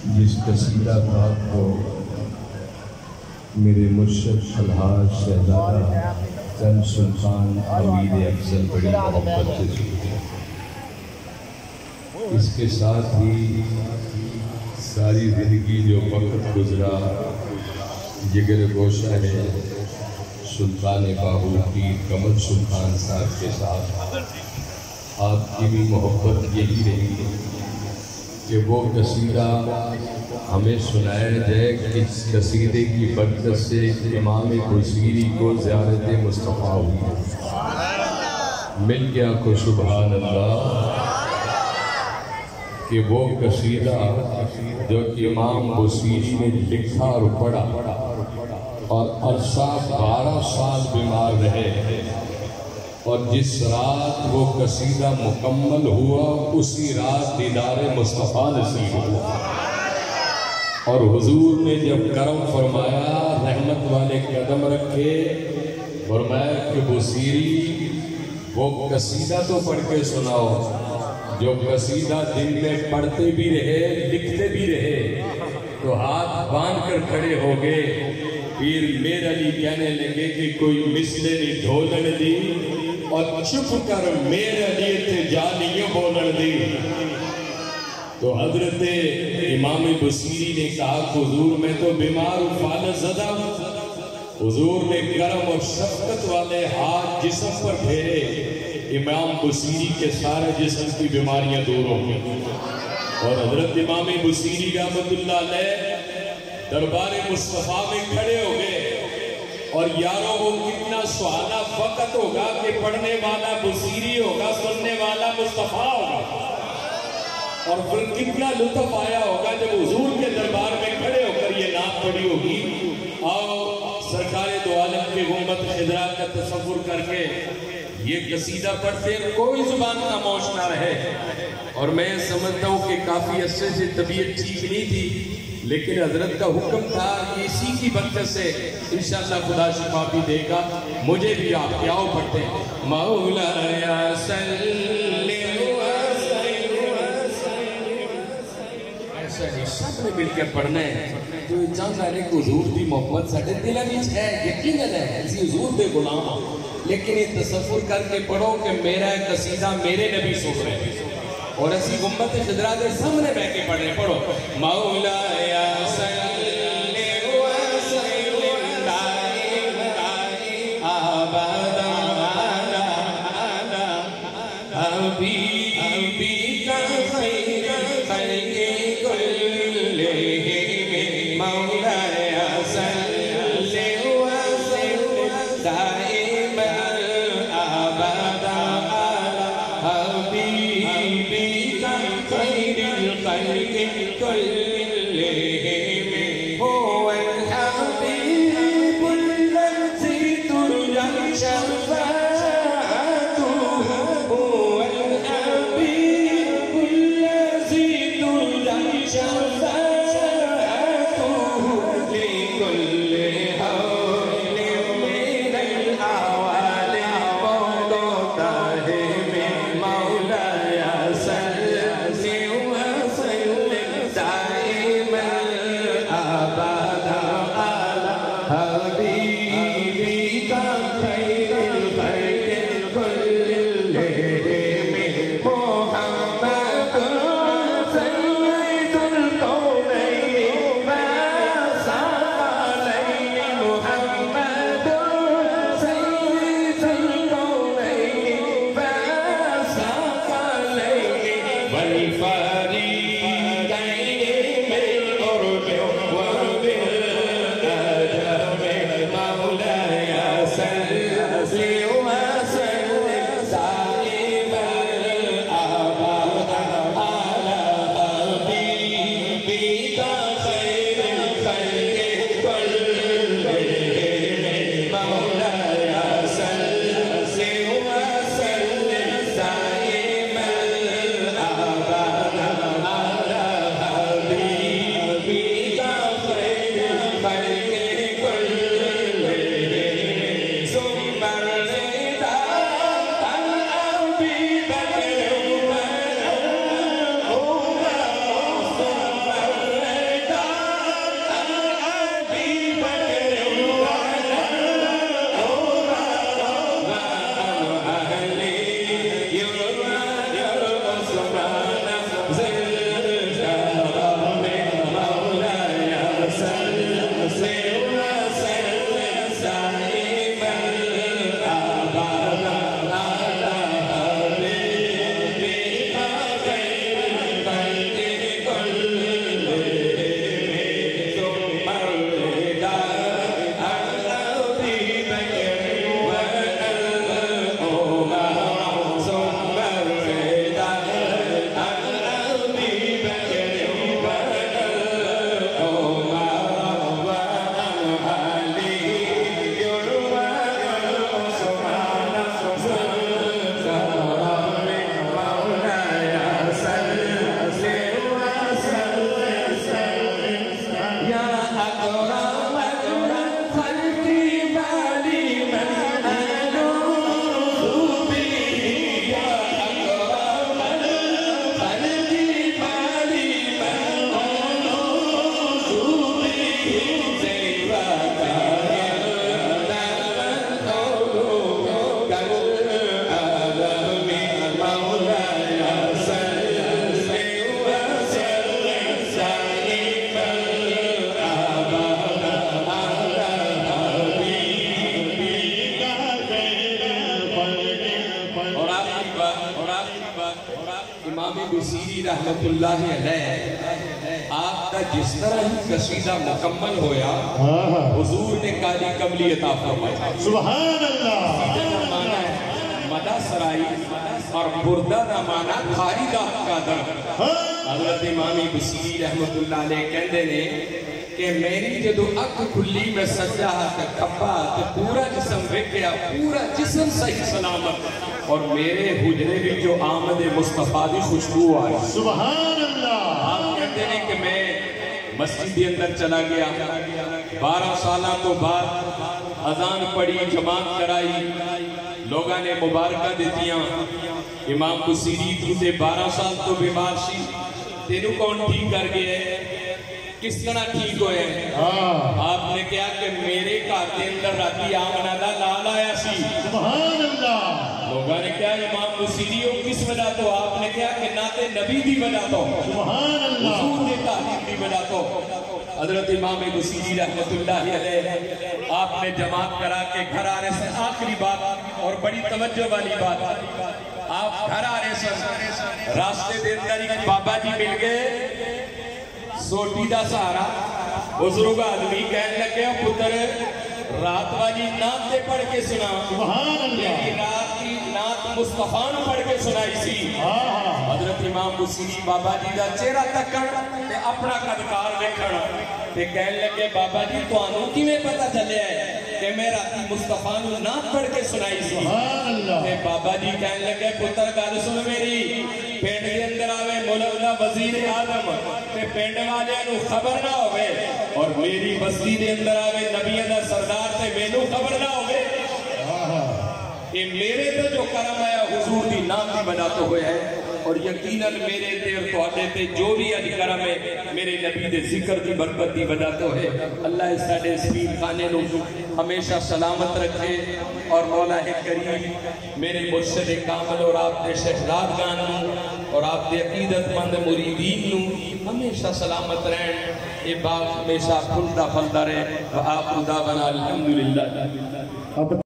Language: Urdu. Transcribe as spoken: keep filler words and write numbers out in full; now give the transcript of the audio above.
جس قصیدہ پاک کو میرے مرشد الحاج شہزادہ چند سلطان امیر افضل بڑی محبت سے سنتے ہیں، اس کے ساتھ ہی ساری زندگی جو وقت گزرا جگر گوشہ ہے سلطان باہو پیر قمر سلطان صاحب کے ساتھ آپ کی بھی محبت یہی رہی ہے کہ وہ قصیدہ ہمیں سنایا جائے کہ اس قصیدے کی برکت سے امام بصیری کو زیارت مصطفیٰ ہوئی ہے، مل گیا کو سبحان اللہ کہ وہ قصیدہ جو امام بصیری نے لکھا اور پڑھا اور عرصہ بارہ سال بیمار رہے اور جس رات وہ قصیدہ مکمل ہوا اسی رات دیدار مصطفیٰ نصیب ہوا، اور حضور نے جب کرم فرمایا رحمت والے قدم رکھے فرمایا کہ بصیری وہ قصیدہ تو پڑھ کے سناؤ جو قصیدہ دل میں پڑھتے بھی رہے لکھتے بھی رہے، تو ہاتھ باندھ کر کھڑے ہو گئے۔ پیر میر علی کہنے لگے کہ کوئی مثلے نہیں ڈھولن دی اور چپ کر میر علی تھے جانیوں بولن دی۔ تو حضرت امام بصیری نے کہا کہ حضور میں تو بیمار ہوں فالت زدہ، حضور نے کرم اور شفقت والے ہاتھ جسم پر پھیرے، امام بصیری کے سارے جسم کی بیماریاں دور ہوں گی، اور حضرت امام بصیری رحمت اللہ علیہ دربار مصطفیٰ میں کھڑے ہو گئے، اور یاروں وہ کتنا سہانا وقت ہوگا کہ پڑھنے والا بصیری ہوگا سننے والا مصطفیٰ ہوگا، اور پھر کتنا لطف آیا ہوگا جب حضور کے دربار میں کھڑے ہو کر یہ نعت پڑھی ہوگی۔ آؤ سرکار دو عالم کے گنبد خضرا کا تصور کر کے یہ قصیدہ پڑھتے کوئی زبان خاموش نہ رہے، اور میں سمجھتا ہوں کہ کافی عرصے سے طبیعت ٹھیک نہیں تھی لیکن حضرت کا حکم تھا کہ اسی کی برکت سے انشاءاللہ خدا شفا بھی دے گا۔ مجھے بھی آپ کیا ہو پڑھتے ہیں مولایا صلی سب نے مل کے پڑھنا ہے، تو جان رہے کہ حضور دی محبت ساڑھے دلہ نیچ ہے، یقیناً ہے اسی حضور دے غلام، لیکن یہ تصور کر کے پڑھو کہ میرا قصیدہ میرے نبی سن رہے ہیں، اور اسی گنبد خضرا دے سامنے بیٹھ کے پڑھ رہے پڑھو مولایا صلی وسلم دائم ابدا علی حبیبک خیر الخلق کلہم مولایا صلی وسلم دائم ابدا علی حبیبک خیر الخلق كلهم هو الحبيب الذي ترجى شفاعته، هو الحبيب الذي ترجى شفاعته لكل هول من الأعوال موضوعهم مولاي صل وسلم دائما أبدا على حبيبك خير الخلق كلهم محمد سيد الكونين والثقلين، محمد سيد الكونين والثقلين والفريقين من قرب وبالأجر مولاي صل وسلم دائما أبدا على حبيبك خير الخلق كلهم مولاي صل وسلم دائما أبدا على رحمت اللہ علیہ آپ کا جس طرح ہی قصیدہ مکمل ہویا حضور نے کالی کملی عطا فرمایا. سبحان اللہ. قصیدہ کا معنی ہے مدہ سرائی اور بردہ کا معنی کھاری دا قدر. حضرت امام بصیری رحمت اللہ علیہ کہندے نے کہ میری جدو اک کھلی میں سجا تے کھپا تے پورا جسم ویکھیا پورا جسم صحیح سلامت اور میرے حجرے بھی جو آمد مصطفیٰ دی خوشبو آئی. سبحان اللہ. آپ کہتے ہیں کہ میں مسجد کے اندر چلا گیا بارہ سالہ تو بعد اذان پڑھی جماعت کرائی لوگاں نے مبارکہ دیتیاں. امام بصیری تو بارہ سال تو بیمار سی تینوں کون ٹھیک کر گئے کس طرح ٹھیک ہوئے ہیں؟ آپ نے کہا کہ میرے گھر کے اندر راتی آمنہ دا لال آیا سی. سبحان اللہ. لوگوں نے کہا امام بصیری ہو کس وجہ تو آپ نے کہا کہ ناتے نبی دی وجہ تو سبحان اللہ. حضور نے تعلیم دی وجہ تو. حضرت امام بصیری رحمت اللہ علیہ آپ نے جماعت کرا کے گھر آنے سے آخری بات اور بڑی توجہ والی بات آپ گھر آنے سے راستے دے اندر ایک بابا جی مل گئے سوٹی دا سہارا بزرگ آدمی کہنے لگے پتر رات والی نعت دے پڑھ کے سنا. سبحان اللہ. لیکن رات کی نعت مصطفیٰ نے پڑھ کے سنائی سی. حضرت امام بصیری بابا جی دا چہرہ تکڑ تے اپنا قدکار دیکھڑ تے کہنے لگے بابا جی تو آنو کی میں پتہ چلے ہے کہ میں راتی مصطفیٰ نے نعت پڑھ کے سنائی سی. سبحان اللہ. تے بابا جی کہنے لگے پتر گل سن میری پینڈ کے اندر آوے مولا وزیر اعظم تے پینڈ والے نو خبر نہ ہوئے اور میری بستی دے اندر آوے نبی دا سردار تے مینوں خبر نہ ہوئے. کہ میرے تے جو کرم آیا حضور دی نام دی بنا تو ہوئے ہے اور یقیناً میرے تے اور تواڈے تے جو بھی اج کرم ہے میرے نبی دے ذکر دی برکت دی وجہ تو ہے. اللہ اس ساڈے سپیر خانے نو ہمیشہ سلامت رکھے اور مولا کریم میرے مرشد کامل اور آپ دے شہزادگان اور آپ دے عقیدت مند مریدین نو ہمیشہ سلامت رہن. یہ باغ ہمیشہ پھلتا پھلتا رہے. وآخر دعوانا الحمدللہ.